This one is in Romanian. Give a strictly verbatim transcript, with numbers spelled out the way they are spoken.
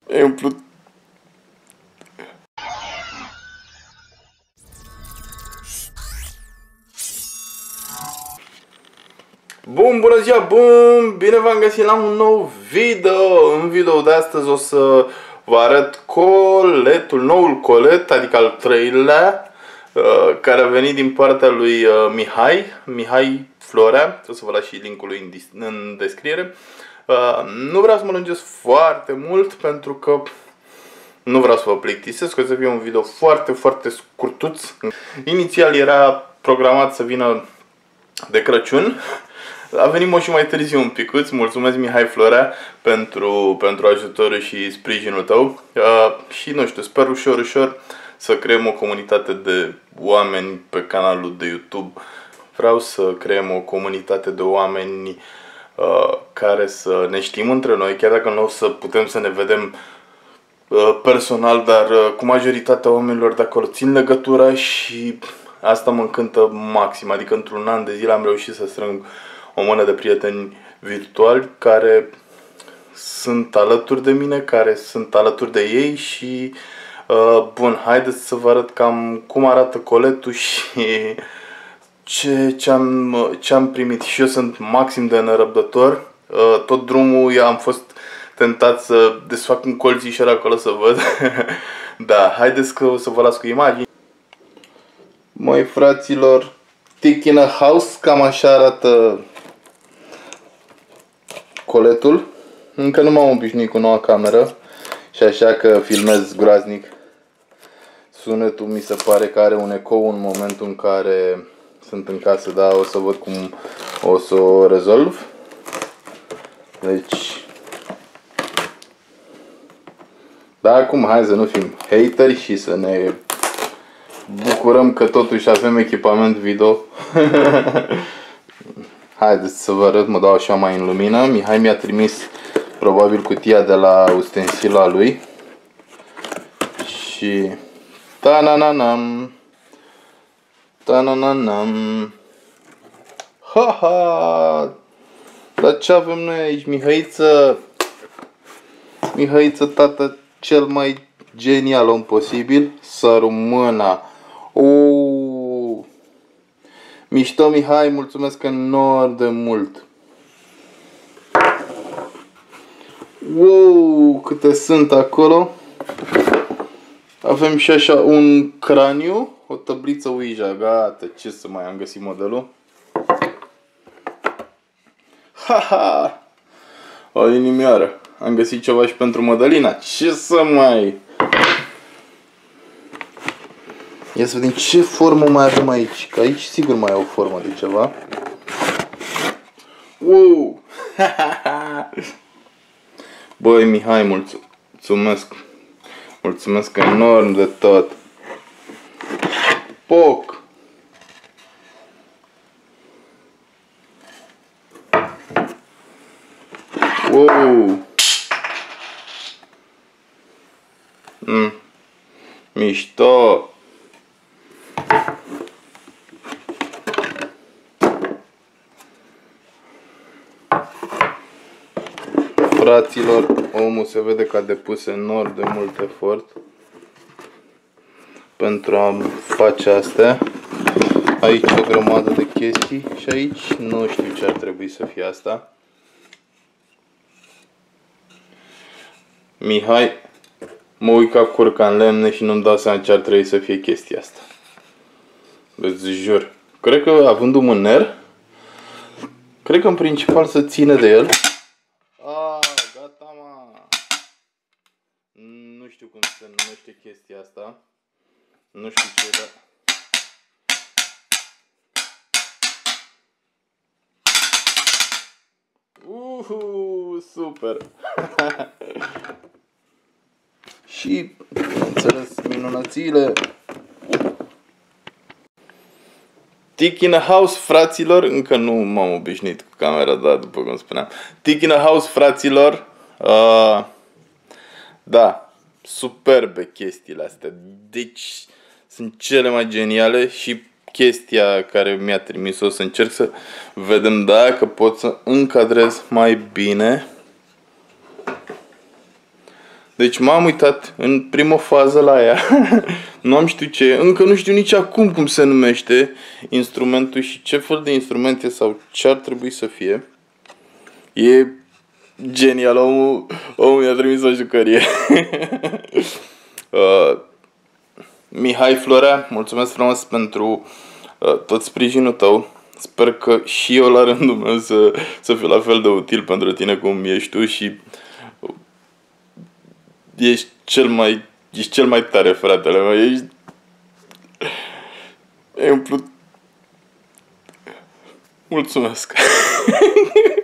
E umplut. Bun, bună ziua, bun! Bine v-am găsit la un nou video! În video de astăzi o să vă arăt coletul, noul colet, adică al treilea, care a venit din partea lui Mihai, Mihai Florea. O să vă las și linkul în descriere. Nu vreau să mă lungesc foarte mult pentru că nu vreau să vă plictisesc, o să fie un video foarte, foarte scurtuț. Inițial era programat să vină de Crăciun. A venit mă și mai târziu un picuț. Mulțumesc, Mihai Florea, pentru, pentru ajutorul și sprijinul tău. Uh, și nu știu, sper ușor, ușor să creăm o comunitate de oameni pe canalul de YouTube. Vreau să creăm o comunitate de oameni uh, care să ne știm între noi, chiar dacă nu o să putem să ne vedem uh, personal, dar uh, cu majoritatea oamenilor de acolo țin legătura și asta mă încântă maxim. Adică într-un an de zile am reușit să strâng o mână de prieteni virtuali care sunt alături de mine, care sunt alături de ei și uh, bun, haideți să vă arăt cam cum arată coletul și ce, ce, am, ce am primit. Și eu sunt maxim de nerăbdător. Uh, tot drumul am fost tentat să desfac un colțișor acolo să văd. Da, haideți că o să vă las cu imagini. Măi fraților, Tick in a House, cam așa arată coletul. Încă nu m-am obișnuit cu noua cameră și așa că filmez groaznic. Sunetul mi se pare că are un ecou în momentul în care sunt în casă, dar o să văd cum o să o rezolv. Deci, da, acum hai să nu fim hateri și să ne bucurăm că totuși avem echipament video. Haideți să vă arăt, mă dau așa mai în lumină. Mihai mi-a trimis probabil cutia de la ustensila lui. Și ta-na-na-nam, ta-na-na-nam. Ha-ha! Dar ce avem noi aici, Mihăiță? Mihăiță, tată, cel mai genial om posibil. Săru mâna. Uuuu! Mișto, Mihai, mulțumesc enorm de mult. Wow, câte sunt acolo. Avem și așa un craniu, o tabliță Ouija, gata, ce să mai am găsit modelul. Haha! O inimioară. Am găsit ceva și pentru Mădălina. Ce să mai... Ia să vedem ce formă mai avem aici. Că aici sigur mai au formă de ceva. Wow! Băi, Mihai, mulțumesc. Mulțumesc enorm de tot. Poc! Wow! Mm. Mișto! Fraților, omul se vede că a depus enorm de mult efort pentru a face astea. Aici o grămadă de chestii și aici nu știu ce ar trebui să fie asta. Mihai, mă uit ca curca în lemne și nu-mi dau seama ce ar trebui să fie chestia asta. Îți jur. Cred că având un mâner, cred că în principal să ține de el. Nu știu cum se numește chestia asta. Nu știu ce, dar... Uhu, super! Și, bineînțeles, minunățile. Tick in a House, fraților. Încă nu m-am obișnuit cu camera, dar după cum spuneam. Tick in a House, fraților. Uh, da. Superbe chestiile astea. Deci sunt cele mai geniale. Și chestia care mi-a trimis-o, o să încerc să vedem dacă pot să încadrez mai bine. Deci m-am uitat în prima fază la ea. Nu am știut ce, încă nu știu nici acum cum se numește instrumentul și ce fel de instrument e sau ce ar trebui să fie. E genial, omul, omul mi-a trimis o jucărie. uh, Mihai Florea, mulțumesc frumos pentru uh, tot sprijinul tău. Sper că și eu la rândul meu să, să fiu la fel de util pentru tine cum ești tu și ești cel mai, ești cel mai tare, fratele meu, ești... E umplut... Mulțumesc!